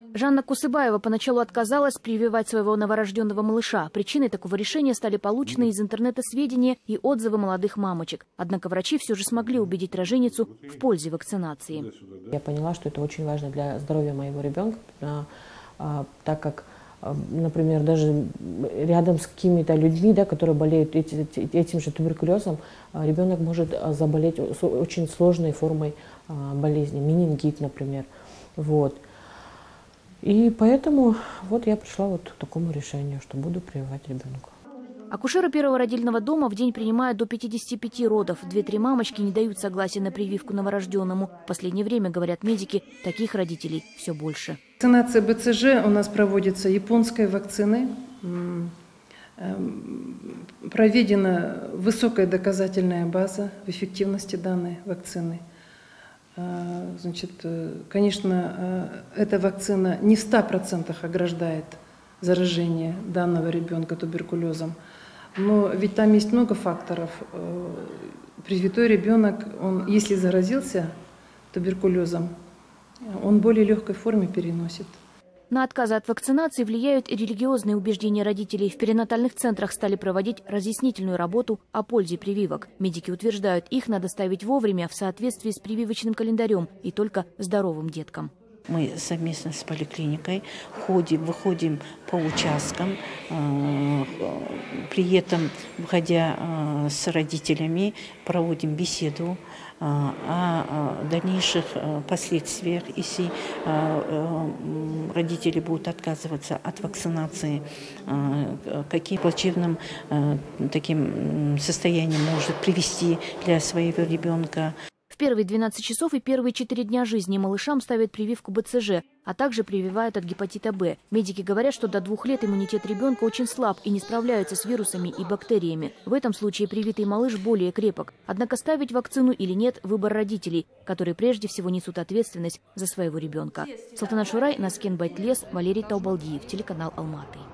Жанна Кусыбаева поначалу отказалась прививать своего новорожденного малыша. Причиной такого решения стали полученные из интернета сведения и отзывы молодых мамочек. Однако врачи все же смогли убедить роженицу в пользе вакцинации. Я поняла, что это очень важно для здоровья моего ребенка, так как, например, даже рядом с какими-то людьми, которые болеют этим же туберкулезом, ребенок может заболеть очень сложной формой болезни, менингит, например. Вот. И поэтому я пришла к такому решению, что буду прививать ребенка. Акушеры первого родильного дома в день принимают до 55 родов. 2-3 мамочки не дают согласия на прививку новорожденному. В последнее время, говорят медики, таких родителей все больше. Вакцинация БЦЖ у нас проводится японской вакциной. Проведена высокая доказательная база в эффективности данной вакцины. Значит, конечно, эта вакцина не в 100% ограждает заражение данного ребенка туберкулезом, но ведь там есть много факторов. Привитой ребенок, если заразился туберкулезом, он в более легкой форме переносит. На отказы от вакцинации влияют и религиозные убеждения родителей. В перинатальных центрах стали проводить разъяснительную работу о пользе прививок. Медики утверждают, их надо ставить вовремя в соответствии с прививочным календарем и только здоровым деткам. Мы совместно с поликлиникой выходим по участкам, при этом, выходя с родителями, проводим беседу о дальнейших последствиях, если родители будут отказываться от вакцинации, каким плачевным таким состоянием может привести для своего ребенка. В первые 12 часов и первые 4 дня жизни малышам ставят прививку БЦЖ, а также прививают от гепатита Б. Медики говорят, что до 2 лет иммунитет ребенка очень слаб и не справляется с вирусами и бактериями. В этом случае привитый малыш более крепок. Однако ставить вакцину или нет – выбор родителей, которые прежде всего несут ответственность за своего ребенка. Салтанат Шурай, Назкен Байтлес, Валерий Таубалдиев, телеканал Алматы.